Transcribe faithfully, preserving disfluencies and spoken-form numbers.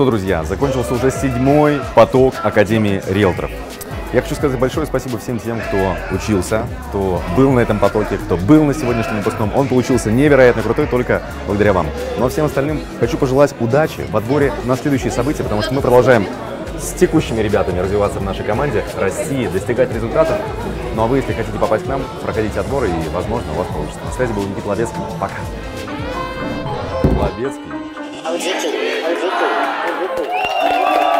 что, друзья, закончился уже седьмой поток Академии риэлторов. Я хочу сказать большое спасибо всем тем, кто учился, кто был на этом потоке, кто был на сегодняшнем выпускном. Он получился невероятно крутой только благодаря вам. Но всем остальным хочу пожелать удачи в отборе на следующие события, потому что мы продолжаем с текущими ребятами развиваться в нашей команде, расти, достигать результатов. Ну а вы, если хотите попасть к нам, проходите отборы и, возможно, у вас получится. На связи был Никита Лобецкий. Пока. Лобецкий.